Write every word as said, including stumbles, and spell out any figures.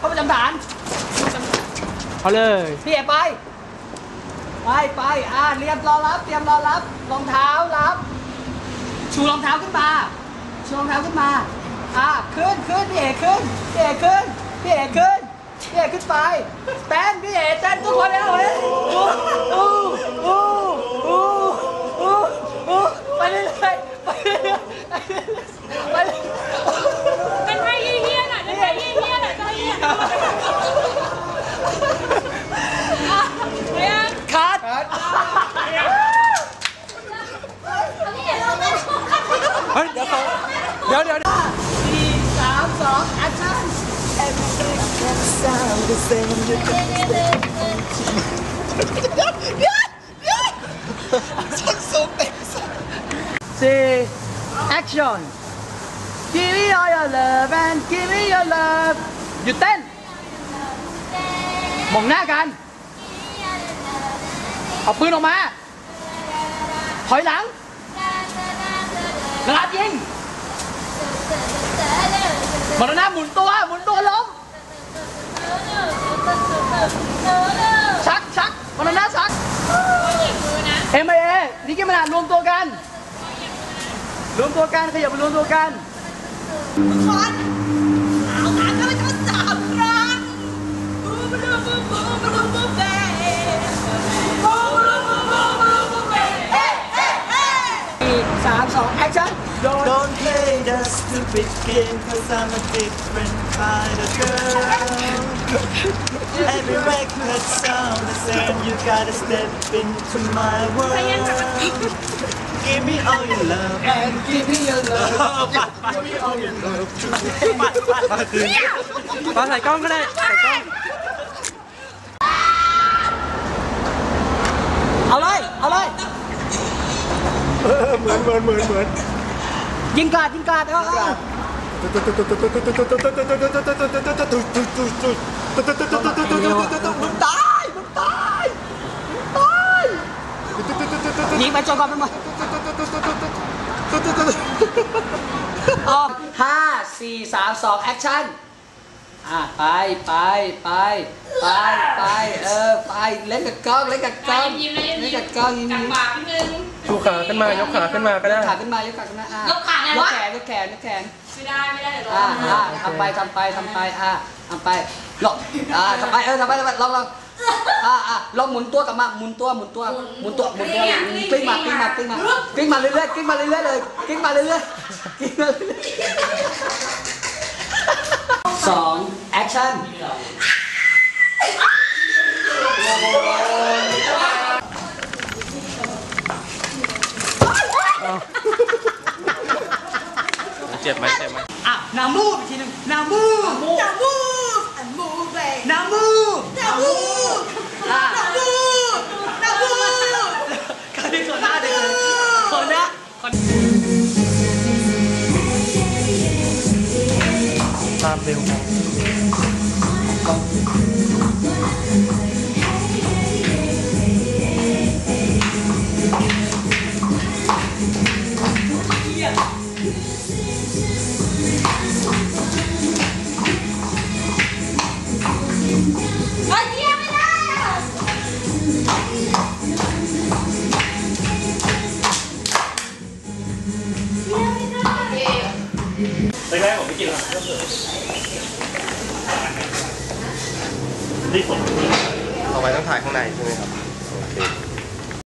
เข้าประจำฐานเอาเลยพี่เอกไปไปไปอ่าเตรียมรอรับเตรียมรอรับรองเท้ารับชูรองเท้าขึ้นมาชูรองเท้าขึ้นมาอ่าขึ้นขึ้นพี่เอกขึ้นพี่เอกขึ้นพี่เอกขึ้นพี่เอกขึ้นไปเต้นพี่เอกเต้นทุกคนเลยเลยอู้อู้อู้อู้อู้ไปเรื่อยๆไปเรื่อยๆไปเรื่อยๆเป็นไทยเฮี้ยน่ะเป็นไทยเฮี้ยน่ะไทยเฮี้ยคัดเฮ้ยเดี๋ยวเขาเดี๋ยวเดี๋ยวสี่สามสองแอคชั่น everything can sound the same เดี๋ยวเดี๋ยวเดี๋ยวฉันสูงเต็มสี่ action give me all your love and give me your love หยุดเต้นมองหน้ากันเอาปืนออกมาถอยหลังระดับยิงมรณะหมุนตัวหมุนตัวล้มชักชักมรณะชักเอ็มไอเอนี่กี่ขนาดรวมตัวกันรวมตัวกันขยับไปรวมตัวกันทุกคนเอาการก็ไม่ต้องจับรังบูบูบูบูบูบูบูเบ้สามสองแอคชั่น Don't play the stupid game cause I'm a different kind of girl Every record sound the same You gotta step into my world Give me all your love and give me your love Give me all your love มาใส่กล้องก็ได้ใส่กล้องเอาเลยเอาเลยเหมือนเหมือนเหมือนเหมือนยิงกาดยิงกาดเออมึงตายมึงตายมึงตายยิงไปจนกว่ามันหมดออกห้าสี่สามสองแอคชั่นอ่ะไปไปไปไปไปเออไปเล่นกับกล้องเล่นกับกล้องเล่นกับกล้องยิ้มยิ้มชูขาขึ้นมายกขาขึ้นมาก็ได้ยกขาขึ้นมายกขาขึ้นมาอ่ะยกขาไงวะยกแขนยกแขนยกแขนไม่ได้ไม่ได้เดี๋ยวอ่าอ่าทำไปทำไปทำไปอ่าทำไปลองอ่าทำไปเออทำไปทำไปลองลองอ่าอ่าลองหมุนตัวกลับมาหมุนตัวหมุนตัวหมุนตัวหมุนตัวกลิ้งมากลิ้งมากลิ้งมากลิ้งมาเรื่อยๆกลิ้งมาเรื่อยๆเลยกลิ้งมาเรื่อยๆกลิ้งมาเรื่อยๆสองแอคชั่นเจ็บไหมเจ็บไหมอ่ะนามูอีกทีหนึ่งนามูนามูนามูนามูนามูนามูนามูใครเป็นคนหน้าเด็กเลยคนนะคนตามเร็วแรกๆผมไม่กินหรอกนี่ผมเอาไว้ต้องถ่ายข้างในใช่ไหมครับโอเค